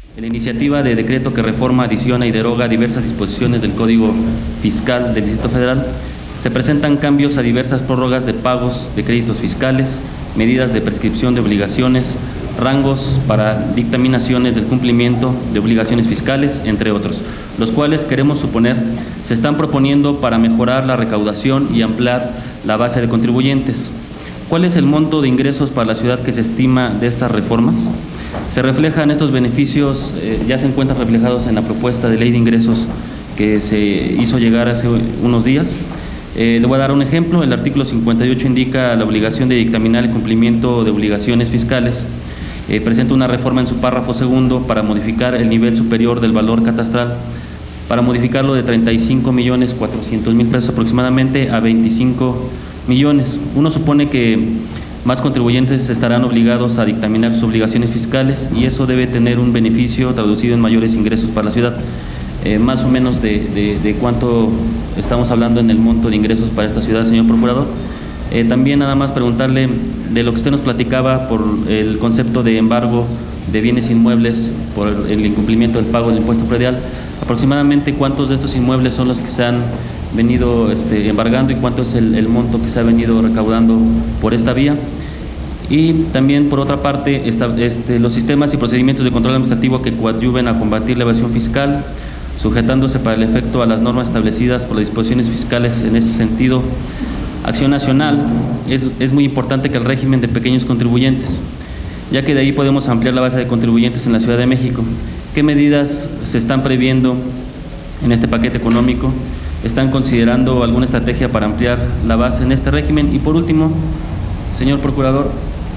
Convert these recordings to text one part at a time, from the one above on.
En la iniciativa de decreto que reforma, adiciona y deroga diversas disposiciones del Código Fiscal del Distrito Federal, se presentan cambios a diversas prórrogas de pagos de créditos fiscales, medidas de prescripción de obligaciones, rangos para dictaminaciones del cumplimiento de obligaciones fiscales, entre otros, los cuales queremos suponer se están proponiendo para mejorar la recaudación y ampliar la base de contribuyentes. ¿Cuál es el monto de ingresos para la ciudad que se estima de estas reformas? Se reflejan estos beneficios, ya se encuentran reflejados en la propuesta de ley de ingresos que se hizo llegar hace unos días. Le voy a dar un ejemplo. El artículo 58 indica la obligación de dictaminar el cumplimiento de obligaciones fiscales. Presenta una reforma en su párrafo segundo para modificar el nivel superior del valor catastral, para modificarlo de 35.400.000 pesos aproximadamente a 25 millones. Uno supone que más contribuyentes estarán obligados a dictaminar sus obligaciones fiscales y eso debe tener un beneficio traducido en mayores ingresos para la ciudad. Más o menos de cuánto estamos hablando en el monto de ingresos para esta ciudad, señor Procurador. También nada más preguntarle de lo que usted nos platicaba por el concepto de embargo de bienes inmuebles por el incumplimiento del pago del impuesto predial. Aproximadamente cuántos de estos inmuebles son los que se han venido embargando y cuánto es el monto que se ha venido recaudando por esta vía. Y también, por otra parte, los sistemas y procedimientos de control administrativo que coadyuven a combatir la evasión fiscal, sujetándose para el efecto a las normas establecidas por las disposiciones fiscales en ese sentido. Acción nacional, es muy importante que el régimen de pequeños contribuyentes, ya que de ahí podemos ampliar la base de contribuyentes en la Ciudad de México. ¿Qué medidas se están previendo en este paquete económico? ¿Están considerando alguna estrategia para ampliar la base en este régimen? Y por último, señor Procurador,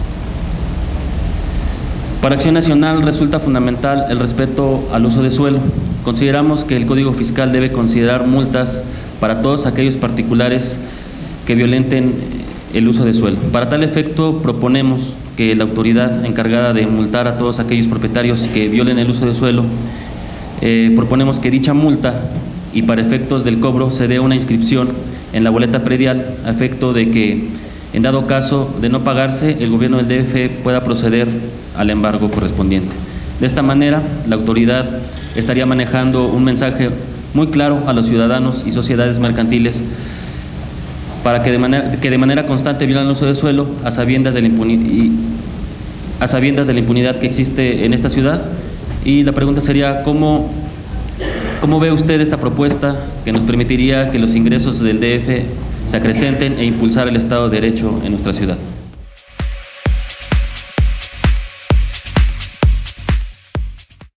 para Acción Nacional resulta fundamental el respeto al uso de suelo. Consideramos que el Código Fiscal debe considerar multas para todos aquellos particulares que violenten el uso de suelo. Para tal efecto, proponemos que la autoridad encargada de multar a todos aquellos propietarios que violen el uso de suelo, proponemos que dicha multa y para efectos del cobro se dé una inscripción en la boleta predial a efecto de que, en dado caso de no pagarse, el gobierno del DF pueda proceder al embargo correspondiente. De esta manera, la autoridad estaría manejando un mensaje muy claro a los ciudadanos y sociedades mercantiles para que de manera constante violan el uso de suelo a sabiendas de la impunidad que existe en esta ciudad. Y la pregunta sería, ¿cómo ve usted esta propuesta que nos permitiría que los ingresos del DF se acrecenten e impulsar el Estado de Derecho en nuestra ciudad?